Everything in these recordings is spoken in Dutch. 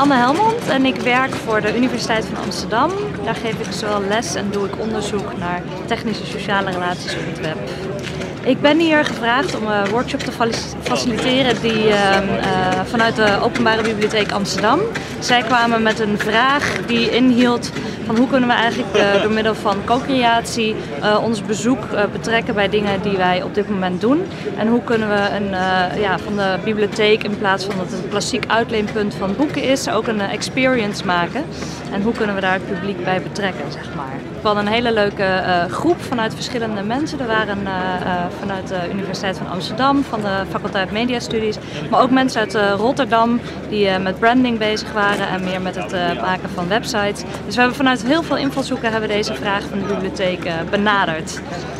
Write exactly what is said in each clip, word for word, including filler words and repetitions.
Anne Helmond en ik werk voor de Universiteit van Amsterdam. Daar geef ik zowel les en doe ik onderzoek naar technische sociale relaties op het web. Ik ben hier gevraagd om een workshop te faciliteren die uh, uh, vanuit de Openbare Bibliotheek Amsterdam. Zij kwamen met een vraag die inhield van hoe kunnen we eigenlijk uh, door middel van co-creatie uh, ons bezoek uh, betrekken bij dingen die wij op dit moment doen. En hoe kunnen we een, uh, ja, van de bibliotheek, in plaats van dat het een klassiek uitleenpunt van boeken is, ook een uh, experience maken. En hoe kunnen we daar het publiek bij betrekken, zeg maar. We hadden een hele leuke uh, groep vanuit verschillende mensen. Er waren uh, uh, vanuit de Universiteit van Amsterdam, van de faculteit Media Studies, maar ook mensen uit uh, Rotterdam die uh, met branding bezig waren en meer met het uh, maken van websites. Dus we hebben vanuit heel veel invalshoeken hebben we deze vraag van de bibliotheek uh, benaderd.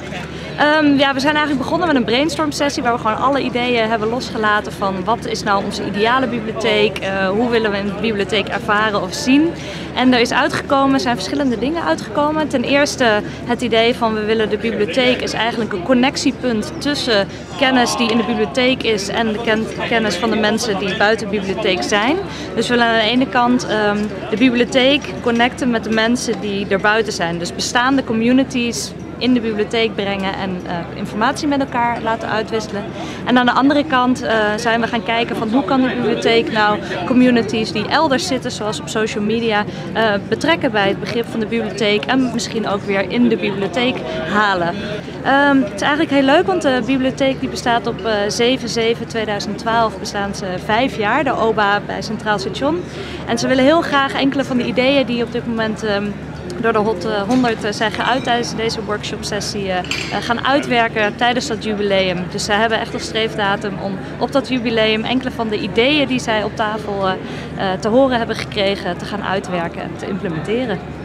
Um, ja, we zijn eigenlijk begonnen met een brainstorm sessie waar we gewoon alle ideeën hebben losgelaten van wat is nou onze ideale bibliotheek, uh, hoe willen we een bibliotheek ervaren of zien. En er is uitgekomen, er zijn verschillende dingen uitgekomen. Ten eerste het idee van we willen de bibliotheek is eigenlijk een connectiepunt tussen kennis die in de bibliotheek is en de kennis van de mensen die buiten de bibliotheek zijn. Dus we willen aan de ene kant um, de bibliotheek connecten met de mensen die er buiten zijn. Dus bestaande communities in de bibliotheek brengen en uh, informatie met elkaar laten uitwisselen. En aan de andere kant uh, zijn we gaan kijken van hoe kan de bibliotheek nou communities die elders zitten, zoals op social media, uh, betrekken bij het begrip van de bibliotheek en misschien ook weer in de bibliotheek halen. Um, het is eigenlijk heel leuk, want de bibliotheek die bestaat op uh, zeven zeven tweeduizend twaalf bestaan ze vijf jaar, de O B A bij Centraal Station. En ze willen heel graag enkele van de ideeën die op dit moment um, door de Hot honderd zijn geuit tijdens deze workshop-sessie uh, gaan uitwerken tijdens dat jubileum. Dus zij hebben echt als streefdatum om op dat jubileum enkele van de ideeën die zij op tafel uh, uh, te horen hebben gekregen te gaan uitwerken en te implementeren.